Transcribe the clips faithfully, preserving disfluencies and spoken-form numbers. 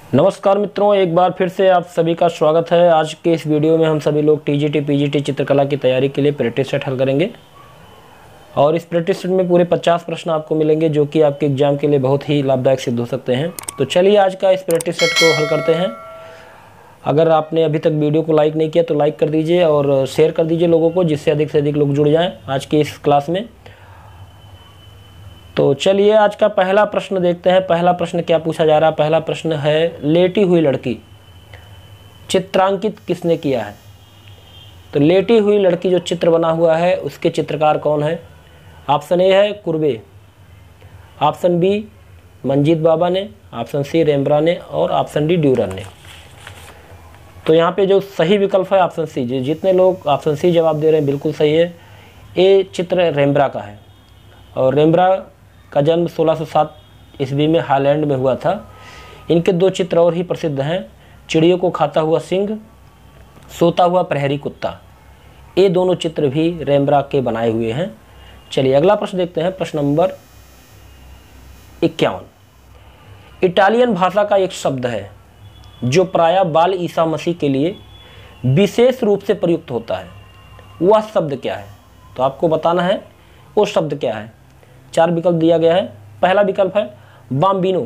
नमस्कार मित्रों, एक बार फिर से आप सभी का स्वागत है। आज के इस वीडियो में हम सभी लोग टीजीटी पीजीटी चित्रकला की तैयारी के लिए प्रैक्टिस सेट हल करेंगे और इस प्रैक्टिस सेट में पूरे पचास प्रश्न आपको मिलेंगे जो कि आपके एग्जाम के लिए बहुत ही लाभदायक सिद्ध हो सकते हैं। तो चलिए आज का इस प्रैक्टिस सेट को हल करते हैं। अगर आपने अभी तक वीडियो को लाइक नहीं किया तो लाइक कर दीजिए और शेयर कर दीजिए लोगों को, जिससे अधिक से अधिक लोग जुड़ जाएँ आज की इस क्लास में। तो चलिए आज का पहला प्रश्न देखते हैं। पहला प्रश्न क्या पूछा जा रहा है? पहला प्रश्न है, लेटी हुई लड़की चित्रांकित किसने किया है? तो लेटी हुई लड़की जो चित्र बना हुआ है उसके चित्रकार कौन है? ऑप्शन ए है कुर्बे, ऑप्शन बी मंजीत बाबा ने, ऑप्शन सी रेम्ब्रा ने और ऑप्शन डी ड्यूरर ने। तो यहाँ पे जो सही विकल्प है ऑप्शन सी। जितने लोग ऑप्शन सी जवाब दे रहे हैं बिल्कुल सही है। ये चित्र रेम्ब्रा का है और रेम्ब्रा का जन्म सोलह सौ सात ईस्वी में हालैंड में हुआ था। इनके दो चित्र और ही प्रसिद्ध हैं, चिड़ियों को खाता हुआ सिंह, सोता हुआ प्रहरी कुत्ता। ये दोनों चित्र भी रेम्ब्रा के बनाए हुए हैं। चलिए अगला प्रश्न देखते हैं। प्रश्न नंबर इक्यावन। इटालियन भाषा का एक शब्द है जो प्रायः बाल ईसा मसीह के लिए विशेष रूप से प्रयुक्त होता है, वह शब्द क्या है? तो आपको बताना है वो शब्द क्या है। चार विकल्प दिया गया है। पहला विकल्प है बाम्बिनो,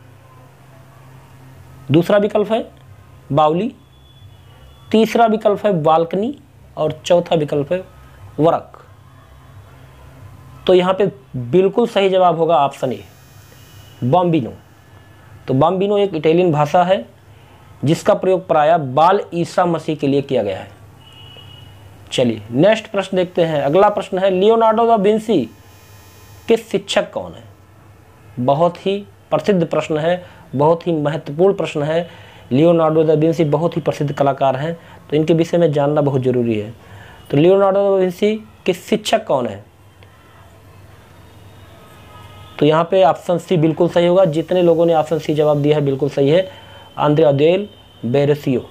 दूसरा विकल्प है बाउली, तीसरा विकल्प है बालकनी और चौथा विकल्प है वरक। तो यहाँ पे बिल्कुल सही जवाब होगा ऑप्शन ए, बाम्बिनो। तो बाम्बिनो एक इटालियन भाषा है जिसका प्रयोग प्रायः बाल ईसा मसीह के लिए किया गया है। चलिए नेक्स्ट प्रश्न देखते हैं। अगला प्रश्न है, लियोनार्डो दा विंसी के शिक्षक कौन है? बहुत ही प्रसिद्ध प्रश्न है, बहुत ही महत्वपूर्ण प्रश्न है। लियोनार्डो दा विंसी बहुत ही प्रसिद्ध कलाकार हैं, तो इनके विषय में जानना बहुत जरूरी है। तो लियोनार्डो दा विंसी के शिक्षक कौन है? तो यहाँ पे ऑप्शन सी बिल्कुल सही होगा। जितने लोगों ने ऑप्शन सी जवाब दिया है बिल्कुल सही है, आंद्रेआ देल वेरोसियो।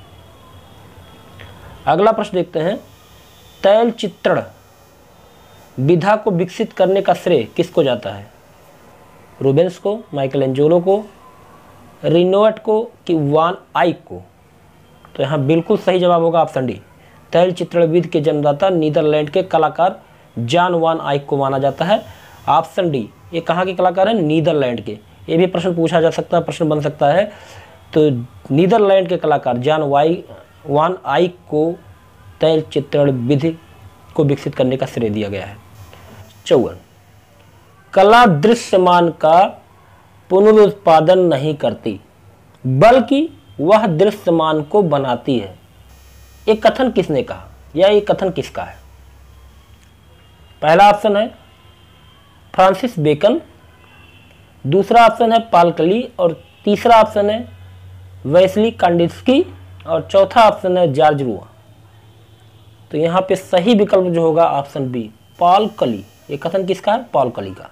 अगला प्रश्न देखते हैं। तैल चित्रण विधा को विकसित करने का श्रेय किसको जाता है? रूबेंस को, माइकल एंजेलो को, रिनोवेट को कि वान आइक को? तो यहाँ बिल्कुल सही जवाब होगा ऑप्शन डी। तैल चित्रण विधि के जन्मदाता नीदरलैंड के कलाकार जॉन वान आइक को माना जाता है। Option D. ये कहाँ के कलाकार हैं? नीदरलैंड के। ये भी प्रश्न पूछा जा सकता है, प्रश्न बन सकता है। तो नीदरलैंड के कलाकार जॉन वाई वान आइक को तैल चित्रण विधि को विकसित करने का श्रेय दिया गया है। चौवन। कला दृश्यमान का पुनरुत्पादन नहीं करती बल्कि वह दृश्यमान को बनाती है। ये कथन किसने कहा या ये कथन किसका है? पहला ऑप्शन है फ्रांसिस बेकन, दूसरा ऑप्शन है पॉल क्ली और तीसरा ऑप्शन है वेस्ली कांडिंस्की और चौथा ऑप्शन है जॉर्ज रुआ। तो यहाँ पे सही विकल्प जो होगा ऑप्शन बी, पॉल क्ली। ये कथन किसका है? पॉल क्ली का।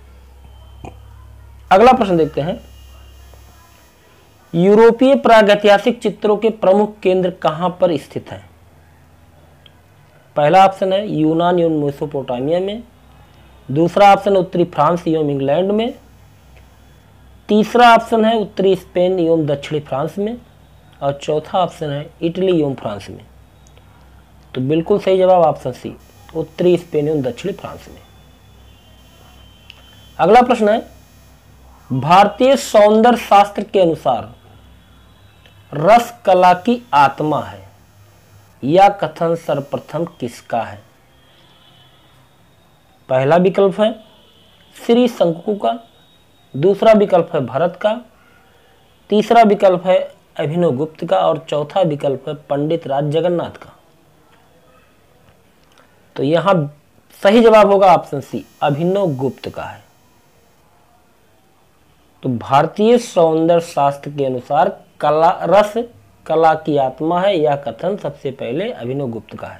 अगला प्रश्न देखते हैं। यूरोपीय प्रागैतिहासिक चित्रों के प्रमुख केंद्र कहां पर स्थित हैं? पहला ऑप्शन है यूनान एवं मेसोपोटामिया में, दूसरा ऑप्शन है उत्तरी फ्रांस एवं इंग्लैंड में, तीसरा ऑप्शन है उत्तरी स्पेन एवं दक्षिणी फ्रांस में और चौथा ऑप्शन है इटली एवं फ्रांस में। तो बिल्कुल सही जवाब ऑप्शन सी, उत्तरी स्पेन एवं दक्षिणी फ्रांस में। अगला प्रश्न है, भारतीय सौंदर्य शास्त्र के अनुसार रस कला की आत्मा है, यह कथन सर्वप्रथम किसका है? पहला विकल्प है श्री शंकु का, दूसरा विकल्प है भरत का, तीसरा विकल्प है अभिनव गुप्त का और चौथा विकल्प है पंडित राज जगन्नाथ का। तो यहां सही जवाब होगा ऑप्शन सी, अभिनव गुप्त का है। तो भारतीय सौंदर्य शास्त्र के अनुसार कला रस कला की आत्मा है, यह कथन सबसे पहले अभिनव गुप्त का है।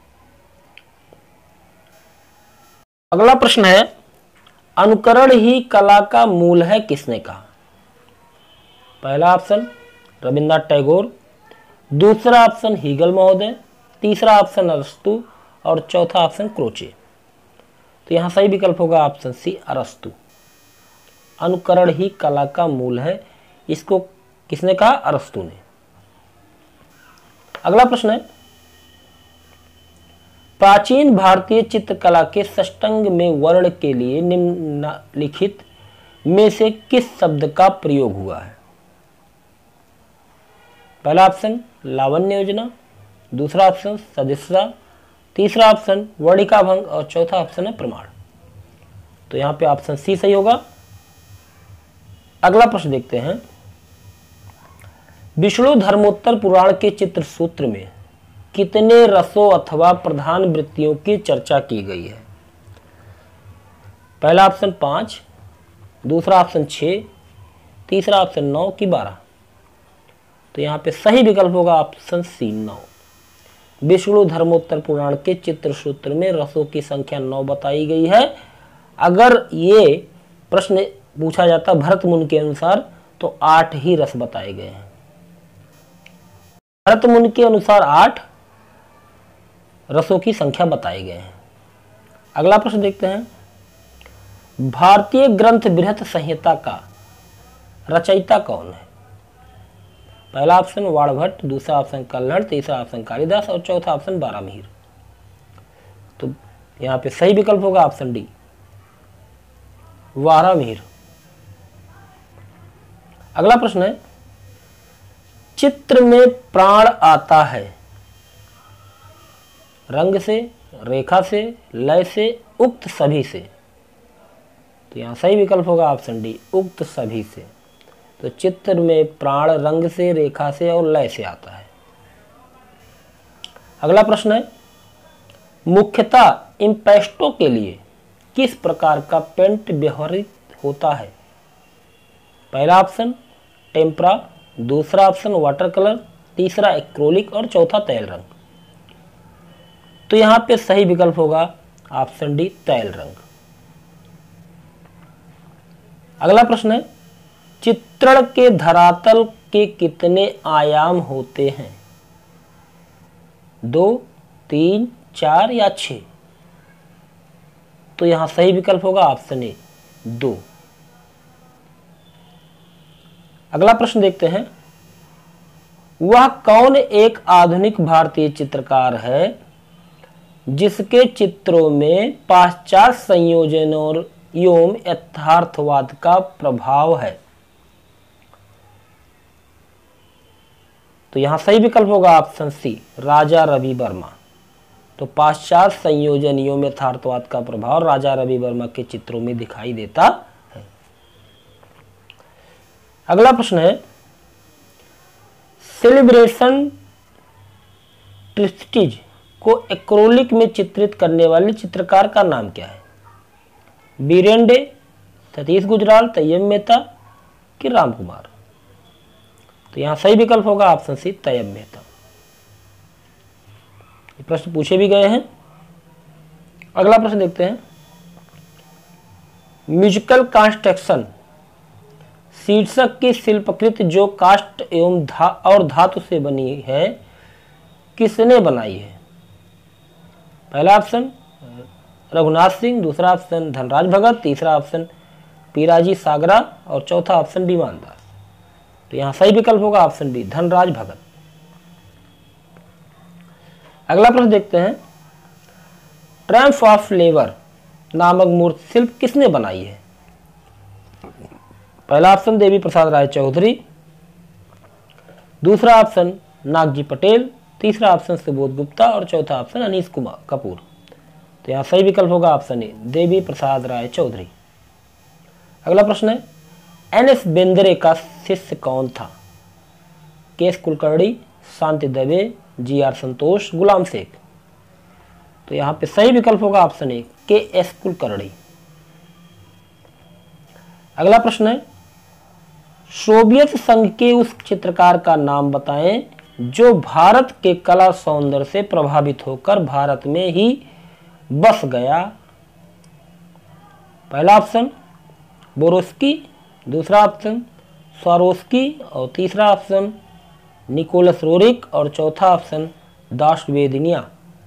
अगला प्रश्न है, अनुकरण ही कला का मूल है किसने कहा? पहला ऑप्शन रविन्द्रनाथ टैगोर, दूसरा ऑप्शन हीगल महोदय, तीसरा ऑप्शन अरस्तु और चौथा ऑप्शन क्रोचे। तो यहाँ सही विकल्प होगा ऑप्शन सी, अरस्तु। अनुकरण ही कला का मूल है, इसको किसने कहा? अरस्तु ने। अगला प्रश्न है, प्राचीन भारतीय चित्रकला के षष्टांग में वर्ण के लिए निम्नलिखित में से किस शब्द का प्रयोग हुआ है? पहला ऑप्शन लावण्य योजना, दूसरा ऑप्शन सदिशा, तीसरा ऑप्शन वर्णिका भंग और चौथा ऑप्शन है प्रमाण। तो यहां पे ऑप्शन सी सही होगा। अगला प्रश्न देखते हैं, विष्णु धर्मोत्तर पुराण के चित्र सूत्र में कितने रसों अथवा प्रधान वृत्तियों की चर्चा की गई है? पहला ऑप्शन पांच, दूसरा ऑप्शन छह, तीसरा ऑप्शन नौ की बारह। तो यहाँ पे सही विकल्प होगा ऑप्शन सी नौ। विष्णु धर्मोत्तर पुराण के चित्र सूत्र में रसों की संख्या नौ बताई गई है। अगर ये प्रश्न पूछा जाता भरत मुनि के अनुसार तो आठ ही रस बताए गए हैं। भरत मुनि के अनुसार आठ रसों की संख्या बताए गए हैं। अगला प्रश्न देखते हैं, भारतीय ग्रंथ बृहत संहिता का रचयिता कौन है? पहला ऑप्शन वाणभट्ट, दूसरा ऑप्शन कल्हड़, तीसरा ऑप्शन कालिदास और चौथा ऑप्शन बारामीर। तो यहाँ पे सही विकल्प होगा ऑप्शन डी बारामीर। अगला प्रश्न है, चित्र में प्राण आता है रंग से, रेखा से, लय से, उक्त सभी से। तो यहाँ सही विकल्प होगा ऑप्शन डी उक्त सभी से। तो चित्र में प्राण रंग से, रेखा से और लय से आता है। अगला प्रश्न है, मुख्यतः इम्पेस्टो के लिए किस प्रकार का पेंट व्यवहृत होता है? पहला ऑप्शन टेम्परा, दूसरा ऑप्शन वाटर कलर, तीसरा एक्रोलिक और चौथा तैल रंग। तो यहां पे सही विकल्प होगा ऑप्शन डी तैल रंग। अगला प्रश्न है, चित्रण के धरातल के कितने आयाम होते हैं? दो, तीन, चार या छह? तो यहां सही विकल्प होगा ऑप्शन ए दो। अगला प्रश्न देखते हैं, वह कौन एक आधुनिक भारतीय चित्रकार है जिसके चित्रों में पाश्चात्य संयोजनों एवं यथार्थवाद का प्रभाव है? तो यहां सही विकल्प होगा ऑप्शन सी राजा रवि वर्मा। तो पाश्चात्य संयोजन एवं यथार्थवाद का प्रभाव राजा रवि वर्मा के चित्रों में दिखाई देता है। अगला प्रश्न है, सेलिब्रेशन ट्रिस्टिज को एक्रोलिक में चित्रित करने वाले चित्रकार का नाम क्या है? बीरेन डे, सतीश गुजराल, तैयब मेहता कि राम कुमार? तो यहां सही विकल्प होगा ऑप्शन सी तैयब मेहता। ये प्रश्न पूछे भी गए हैं। अगला प्रश्न देखते हैं, म्यूजिकल कंस्ट्रक्शन शीर्षक की शिल्पकृति जो काष्ठ एवं धा और धातु से बनी है किसने बनाई है? पहला ऑप्शन रघुनाथ सिंह, दूसरा ऑप्शन धनराज भगत, तीसरा ऑप्शन पीराजी सागरा और चौथा ऑप्शन विमान दास। तो यहां सही विकल्प होगा ऑप्शन बी धनराज भगत। अगला प्रश्न देखते हैं, ट्रायम्फ ऑफ लेबर नामक मूर्ति शिल्प किसने बनाई है? पहला ऑप्शन देवी प्रसाद राय चौधरी, दूसरा ऑप्शन नागजी पटेल, तीसरा ऑप्शन सुबोध गुप्ता और चौथा ऑप्शन अनीश कुमार कपूर। तो यहाँ सही विकल्प होगा ऑप्शन ए देवी प्रसाद राय चौधरी। अगला प्रश्न है, एन एस बेंद्रे का शिष्य कौन था? K S Kulkarni, Shanti Dave, G R Santosh, Ghulam Sheikh? तो यहाँ पे सही विकल्प होगा ऑप्शन ए के एस कुलकर्णी। अगला प्रश्न है, सोवियत संघ के उस चित्रकार का नाम बताएं जो भारत के कला सौंदर्य से प्रभावित होकर भारत में ही बस गया। पहला ऑप्शन बोरोस्की, दूसरा ऑप्शन स्वारोस्की और तीसरा ऑप्शन निकोलस रोरिक और चौथा ऑप्शन दाशवेदिनिया।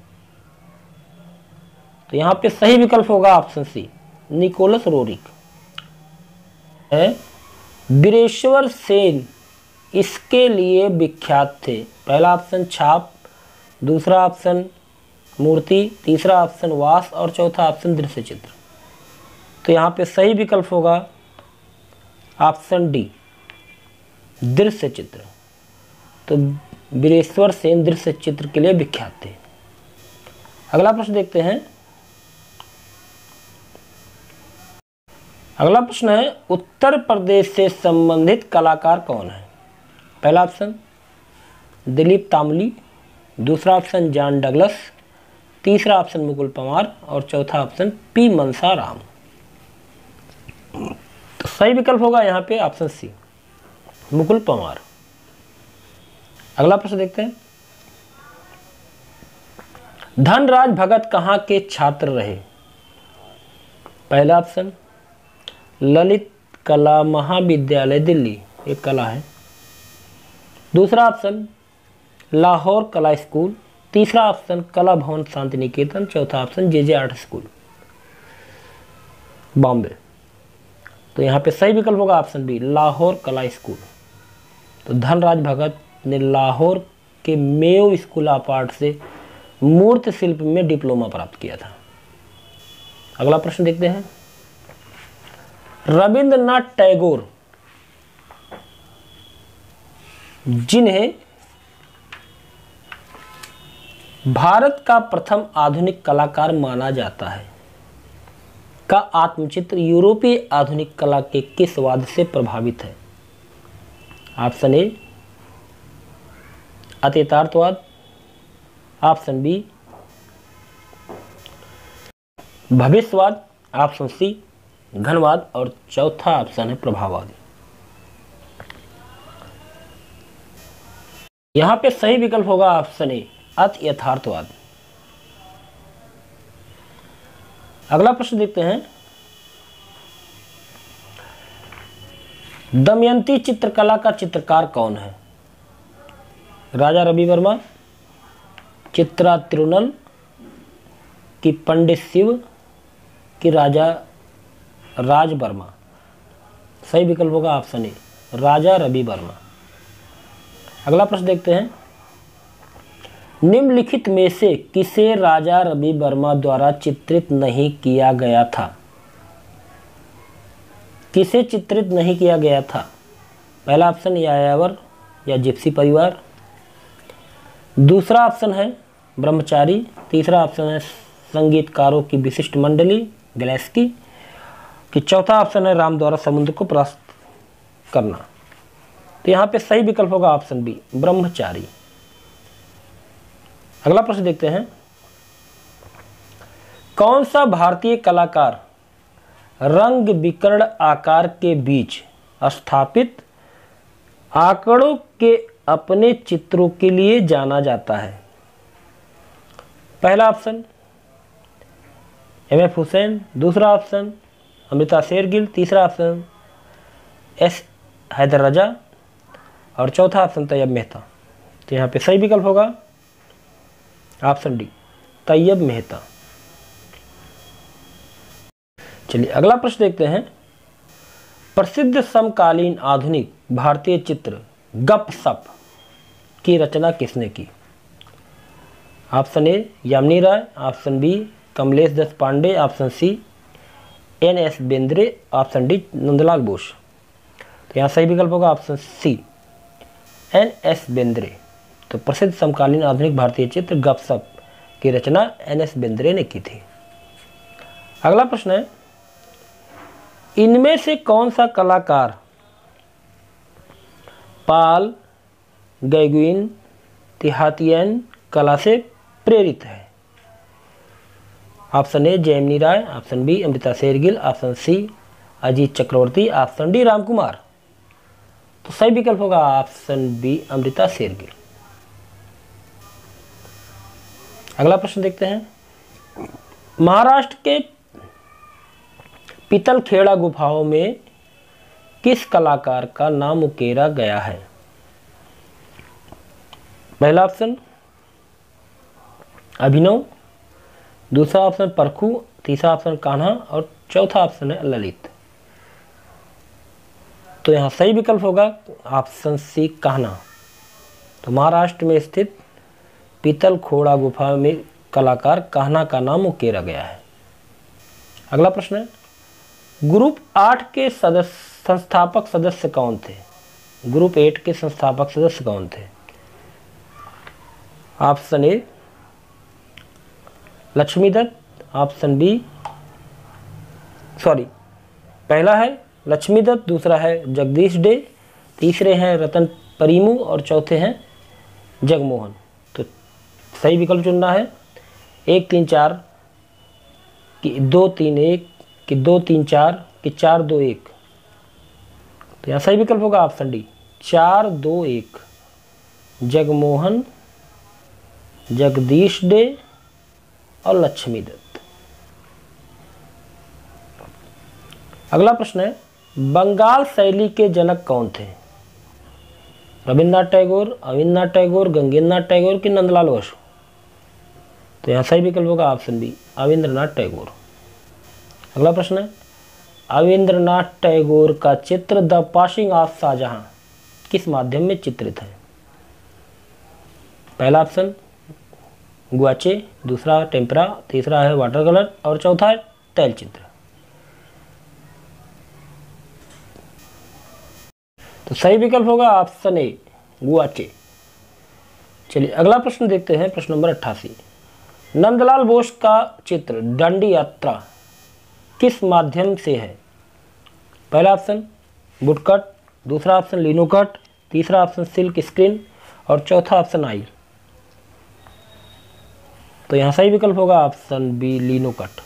तो यहाँ पे सही विकल्प होगा ऑप्शन सी निकोलस रोरिक है। वीरेश्वर सेन इसके लिए विख्यात थे? पहला ऑप्शन छाप, दूसरा ऑप्शन मूर्ति, तीसरा ऑप्शन वास और चौथा ऑप्शन दृश्य चित्र। तो यहाँ पे सही विकल्प होगा ऑप्शन डी, दृश्य चित्र। तो वीरेश्वर सेन दृश्य चित्र के लिए विख्यात थे। अगला प्रश्न देखते हैं। अगला प्रश्न है, उत्तर प्रदेश से संबंधित कलाकार कौन है? पहला ऑप्शन दिलीप तांबली, दूसरा ऑप्शन जॉन डगलस, तीसरा ऑप्शन मुकुल पंवार और चौथा ऑप्शन पी मनसा राम। तो सही विकल्प होगा यहाँ पे ऑप्शन सी, मुकुल पंवार। अगला प्रश्न देखते हैं। धनराज भगत कहाँ के छात्र रहे? पहला ऑप्शन ललित कला महाविद्यालय दिल्ली, एक कला है। दूसरा ऑप्शन लाहौर कला स्कूल, तीसरा ऑप्शन कला भवन शांति निकेतन, चौथा option J J art school Bombay. तो यहाँ पे सही विकल्प होगा ऑप्शन बी, लाहौर कला स्कूल। तो धनराज भगत ने लाहौर के मेयो स्कूल ऑफ आर्ट से मूर्ति शिल्प में डिप्लोमा प्राप्त किया था। अगला प्रश्न देखते हैं। रविंद्रनाथ टैगोर जिन्हें भारत का प्रथम आधुनिक कलाकार माना जाता है, का आत्मचित्र यूरोपीय आधुनिक कला के किस वाद से प्रभावित है? ऑप्शन ए अतीतार्थवाद, ऑप्शन बी भविष्यवाद, ऑप्शन सी घनवाद और चौथा ऑप्शन है प्रभाववाद। यहां पे सही विकल्प होगा ऑप्शन ए अति यथार्थवाद। अगला प्रश्न देखते हैं। दमयंती चित्रकला का चित्रकार कौन है? राजा रवि वर्मा, चित्रा तिरुनल कि पंडित शिव कि राजा राज वर्मा? सही विकल्प होगा ऑप्शन ए राजा रवि वर्मा। अगला प्रश्न देखते हैं। निम्नलिखित में से किसे राजा रवि वर्मा द्वारा चित्रित नहीं किया गया था? किसे चित्रित नहीं किया गया था? पहला ऑप्शन यायावर या जिप्सी परिवार, दूसरा ऑप्शन है ब्रह्मचारी, तीसरा ऑप्शन है संगीतकारों की विशिष्ट मंडली गैलेस्की कि चौथा ऑप्शन है राम द्वारा समुद्र को परास्त करना। तो यहाँ पे सही विकल्प होगा ऑप्शन बी ब्रह्मचारी। अगला प्रश्न देखते हैं। कौन सा भारतीय कलाकार रंग विकर्ण आकार के बीच स्थापित आंकड़ों के अपने चित्रों के लिए जाना जाता है? पहला ऑप्शन एम एफ हुसैन, दूसरा ऑप्शन अमृता शेरगिल, तीसरा ऑप्शन एस हैदर रजा और चौथा ऑप्शन तैयब मेहता। तो यहाँ पे सही विकल्प होगा ऑप्शन डी तैयब मेहता। चलिए अगला प्रश्न देखते हैं। प्रसिद्ध समकालीन आधुनिक भारतीय चित्र गपसप की रचना किसने की? Option A Yamini Roy, option B Kamlesh Dutt Pande, option C N S Bendre, option D Nandlal Bose. तो यहाँ सही विकल्प होगा option C N S Bendre. तो प्रसिद्ध समकालीन आधुनिक भारतीय चित्र गपसप की रचना एन एस बेंद्रे ने की थी। अगला प्रश्न है। इनमें से कौन सा कलाकार पाल गैगुइन तिहातियन कला से प्रेरित है? Option A Jamini Roy, option B Amrita Shergil, option C Ajit Chakravarti, option D Ramkumar. तो सही विकल्प होगा ऑप्शन बी अमृता शेरगिल। अगला प्रश्न देखते हैं। महाराष्ट्र के पितलखेड़ा गुफाओं में किस कलाकार का नाम उकेरा गया है? पहला ऑप्शन अभिनव, दूसरा ऑप्शन परखू, तीसरा ऑप्शन कान्हा और चौथा ऑप्शन है ललित। तो तो यहाँ सही विकल्प होगा ऑप्शन सी कान्हा। तो महाराष्ट्र में स्थित पीतल खोड़ा गुफा में कलाकार कान्हा का नाम उकेरा गया है। अगला प्रश्न है, ग्रुप आठ के सदस्य संस्थापक सदस्य कौन थे? ग्रुप एट के संस्थापक सदस्य कौन थे? Option A Lakshmidatt, option B sorry पहला है लक्ष्मीदत्त, दूसरा है जगदीश डे, तीसरे हैं रतन परिमू और चौथे हैं जगमोहन। तो सही विकल्प चुनना है एक तीन चार कि दो तीन एक कि दो तीन चार कि चार दो एक। तो यहाँ सही विकल्प होगा ऑप्शन डी चार दो एक। जगमोहन, जगदीश डे और लक्ष्मीदत्त। अगला प्रश्न है, बंगाल शैली के जनक कौन थे? रविन्द्रनाथ टैगोर, अविन्द्रनाथ टैगोर, गंगेन्द्रनाथ टैगोर कि नंदलाल बोस? तो यहाँ सही विकल्प होगा ऑप्शन बी अविन्द्रनाथ टैगोर। अगला प्रश्न है, अविन्द्रनाथ टैगोर का चित्र द पासिंग ऑफ शाहजहां किस माध्यम में चित्रित है? पहला ऑप्शन गुआचे, दूसरा टेम्परा, तीसरा है वाटर कलर और चौथा है तैल चित्र। तो सही विकल्प होगा ऑप्शन ए गुआचे। चलिए अगला प्रश्न देखते हैं, प्रश्न नंबर अट्ठासी। नंदलाल बोस का चित्र दांडी यात्रा किस माध्यम से है? पहला ऑप्शन वुडकट, दूसरा ऑप्शन लिनोकट, तीसरा ऑप्शन सिल्क स्क्रीन और चौथा ऑप्शन आयल। तो यहाँ सही विकल्प होगा ऑप्शन बी लिनोकट।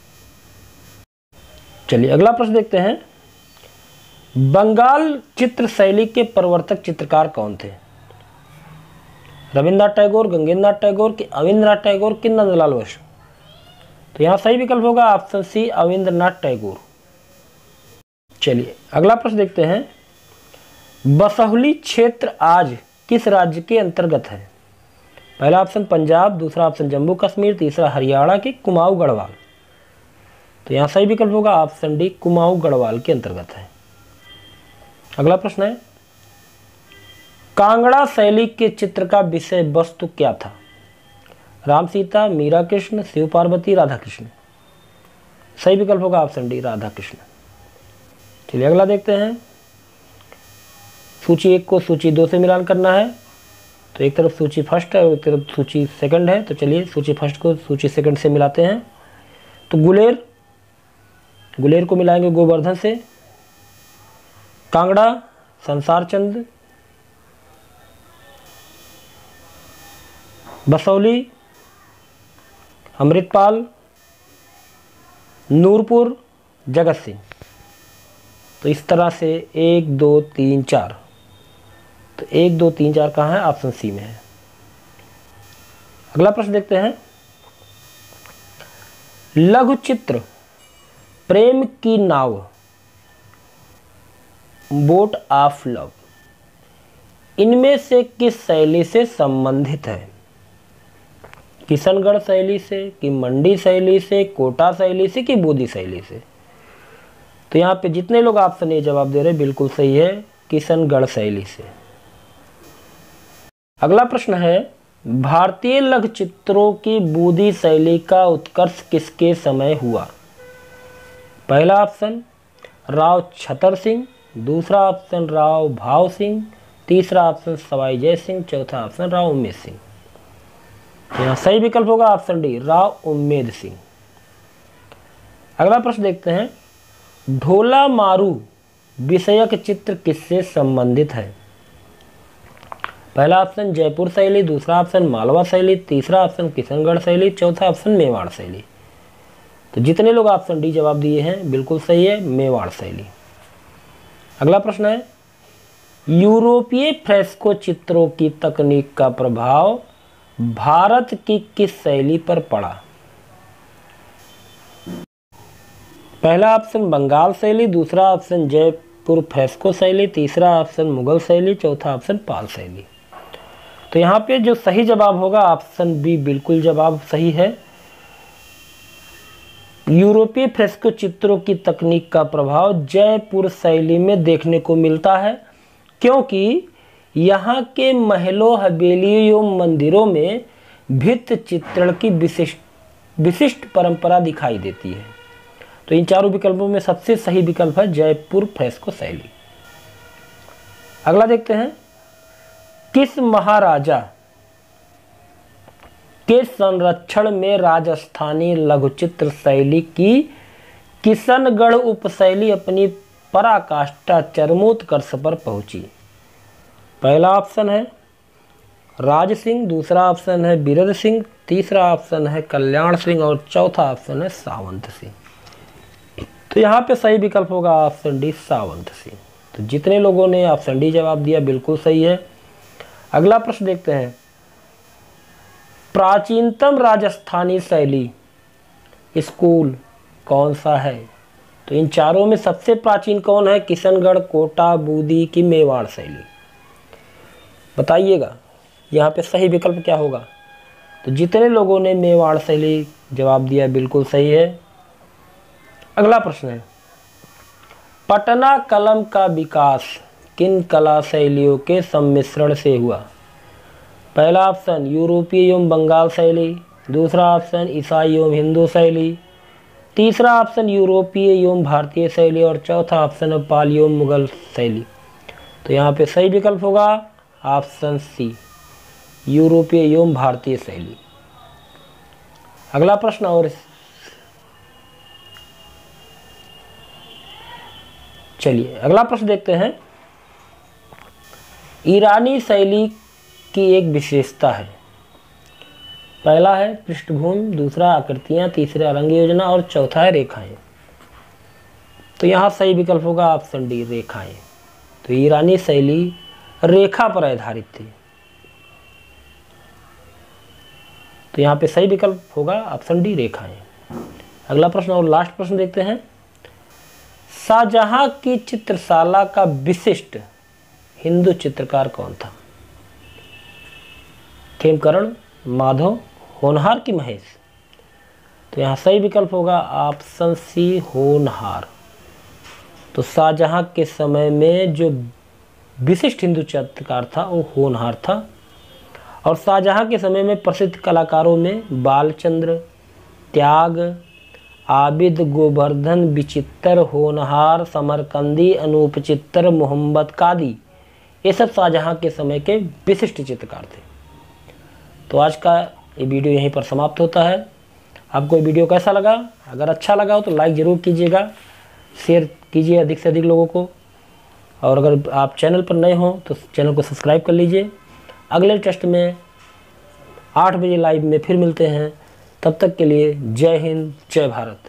चलिए अगला प्रश्न देखते हैं, बंगाल चित्र शैली के प्रवर्तक चित्रकार कौन थे? रविन्द्रनाथ टैगोर, गंगेन्द्रनाथ टैगोर कि अविन्द्रनाथ टैगोर कि नंदलाल बोस? तो यहाँ सही विकल्प होगा ऑप्शन सी अविन्द्रनाथ टैगोर। चलिए अगला प्रश्न देखते हैं, बसोहली क्षेत्र आज किस राज्य के अंतर्गत है? पहला ऑप्शन पंजाब, दूसरा ऑप्शन जम्मू कश्मीर, तीसरा हरियाणा की कुमाऊं गढ़वाल। तो यहाँ सही विकल्प होगा ऑप्शन डी कुमाऊं गढ़वाल के अंतर्गत है। अगला प्रश्न है, कांगड़ा शैली के चित्र का विषय वस्तु क्या था? राम सीता, मीरा कृष्ण, शिव पार्वती, राधा कृष्ण। सही विकल्प होगा ऑप्शन डी राधा कृष्ण। चलिए अगला देखते हैं, सूची एक को सूची दो से मिलान करना है। तो एक तरफ सूची फर्स्ट है और एक तरफ सूची सेकंड है। तो चलिए सूची फर्स्ट को सूची सेकंड से मिलाते हैं। तो गुलेर गुलेर को मिलाएंगे गोवर्धन से, कांगड़ा संसार चंद, बसोहली अमृतपाल, नूरपुर जगत सिंह। तो इस तरह से एक दो तीन चार, तो एक दो तीन चार कहाँ है? ऑप्शन सी में है। अगला प्रश्न देखते हैं, लघु चित्र प्रेम की नाव बोट ऑफ लव इनमें से किस शैली से संबंधित है? किशनगढ़ शैली से कि मंडी शैली से, कोटा शैली से कि बूंदी शैली से? तो यहाँ पे जितने लोग ऑप्शन ए जवाब दे रहे हैं बिल्कुल सही है, किशनगढ़ शैली से। अगला प्रश्न है, भारतीय लघु चित्रों की बूंदी शैली का उत्कर्ष किसके समय हुआ? पहला ऑप्शन राव छतर सिंह, दूसरा ऑप्शन राव भाव सिंह, तीसरा ऑप्शन सवाई जय सिंह, चौथा ऑप्शन राव उम्मेद सिंह। यहाँ सही विकल्प होगा ऑप्शन डी राव उम्मेद सिंह। अगला प्रश्न देखते हैं, ढोला मारू विषयक चित्र किससे संबंधित है? पहला ऑप्शन जयपुर शैली, दूसरा ऑप्शन मालवा शैली, तीसरा ऑप्शन किशनगढ़ शैली, चौथा ऑप्शन मेवाड़ शैली। तो जितने लोग ऑप्शन डी जवाब दिए हैं बिल्कुल सही है, मेवाड़ शैली। अगला प्रश्न है, यूरोपीय फ्रेस्को चित्रों की तकनीक का प्रभाव भारत की किस शैली पर पड़ा? पहला ऑप्शन बंगाल शैली, दूसरा ऑप्शन जयपुर फ्रेस्को शैली, तीसरा ऑप्शन मुगल शैली, चौथा ऑप्शन पाल शैली। तो यहाँ पे जो सही जवाब होगा ऑप्शन बी बिल्कुल जवाब सही है। यूरोपीय फ्रेस्को चित्रों की तकनीक का प्रभाव जयपुर शैली में देखने को मिलता है, क्योंकि यहाँ के महलों, हवेलियों एवं मंदिरों में भित्ति चित्रण की विशिष्ट विशिष्ट परंपरा दिखाई देती है। तो इन चारों विकल्पों में सबसे सही विकल्प है जयपुर फ्रेस्को शैली। अगला देखते हैं, किस महाराजा के संरक्षण में राजस्थानी लघुचित्र शैली की किशनगढ़ उपशैली अपनी पराकाष्ठा चरमोत्कर्ष पर पहुंची? पहला ऑप्शन है राज सिंह, दूसरा ऑप्शन है बिरद सिंह, तीसरा ऑप्शन है कल्याण सिंह और चौथा ऑप्शन है सावंत सिंह। तो यहाँ पे सही विकल्प होगा ऑप्शन डी, सावंत सिंह। तो जितने लोगों ने ऑप्शन डी जवाब दिया बिल्कुल सही है। अगला प्रश्न देखते हैं, प्राचीनतम राजस्थानी शैली स्कूल कौन सा है? तो इन चारों में सबसे प्राचीन कौन है? किशनगढ़, कोटा, बूंदी की मेवाड़ शैली? बताइएगा यहाँ पे सही विकल्प क्या होगा। तो जितने लोगों ने मेवाड़ शैली जवाब दिया बिल्कुल सही है। अगला प्रश्न है, पटना कलम का विकास किन कला शैलियों के सम्मिश्रण से हुआ? पहला ऑप्शन यूरोपीय एवं बंगाल शैली, दूसरा ऑप्शन ईसाई एवं हिंदू शैली, तीसरा ऑप्शन यूरोपीय एवं भारतीय शैली और चौथा ऑप्शन है पाली एवं मुगल शैली। तो यहाँ पे सही विकल्प होगा ऑप्शन सी, यूरोपीय एवं भारतीय शैली। अगला प्रश्न, और चलिए अगला प्रश्न देखते हैं, ईरानी शैली की एक विशेषता है। पहला है पृष्ठभूमि, दूसरा आकृतियां, तीसरा रंग योजना और चौथा है रेखाएं। तो यहाँ सही विकल्प होगा ऑप्शन डी, रेखाएं। तो ईरानी शैली रेखा पर आधारित थी। तो यहाँ पे सही विकल्प होगा ऑप्शन डी, रेखाएं। अगला प्रश्न और लास्ट प्रश्न देखते हैं, शाहजहां की चित्रशाला का विशिष्ट हिंदू चित्रकार कौन था? खेमकरण, माधव, होनहार की महेश? तो यहाँ सही विकल्प होगा ऑप्शन सी, होनहार। तो शाहजहां के समय में जो विशिष्ट हिंदू चित्रकार था वो होनहार था। और शाहजहां के समय में प्रसिद्ध कलाकारों में बालचंद्र, त्याग, आबिद, गोवर्धन, विचित्र, होनहार, समरकंदी, अनूप चित्र, मोहम्मद कादी, ये सब शाहजहां के समय के विशिष्ट चित्रकार थे। तो आज का ये वीडियो यहीं पर समाप्त होता है। आपको ये वीडियो कैसा लगा? अगर अच्छा लगा हो तो लाइक ज़रूर कीजिएगा, शेयर कीजिए अधिक से अधिक लोगों को, और अगर आप चैनल पर नए हों तो चैनल को सब्सक्राइब कर लीजिए। अगले टेस्ट में आठ बजे लाइव में फिर मिलते हैं। तब तक के लिए जय हिंद, जय भारत।